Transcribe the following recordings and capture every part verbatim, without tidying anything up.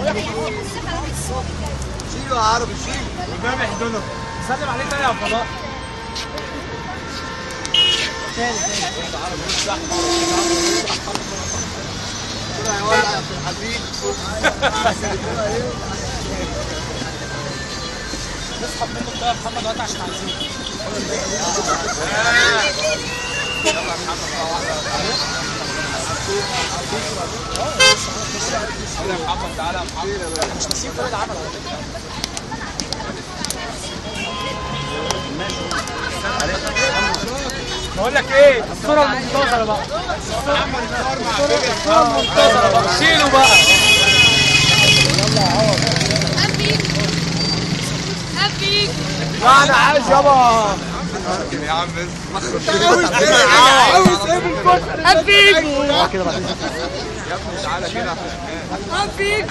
شيلوا يا عربي شيلوا. والباب يحضنه. سلم عليه تاني يا فضاء. تاني تاني. طلع يولع يا عبد الحميد. نسحب منه الطاقه يا محمد وقت عشان عايزين. يلا يا محمد يلا يا محمد تعالى يا محمد. مش ناسيين فريد عمل على فكره. بقول لك ايه الصوره المنتظره بقى. الصوره المنتظره بقى. شيلوا بقى. يلا يا عوض. هابيك هابيك. لا انا عايز يابا. يا عم انت عاوز ايه؟ عاوز ايه بالكتر؟ هابيك كده بعدين يا ابني تعالى كده. هابيك.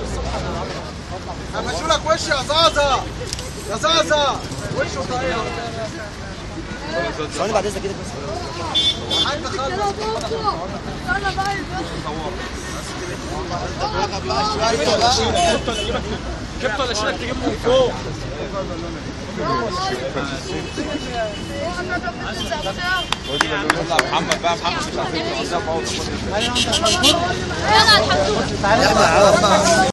همشوا لك وش يا زازا. يا زازا وشه طريقه. ثواني بعد اذنك كده بس. حد خلص. يلا بقى جبت ولا شيلك تجيب من فوق؟ يلا محمد بقى محمد مش عارفين. يلا الحمد لله.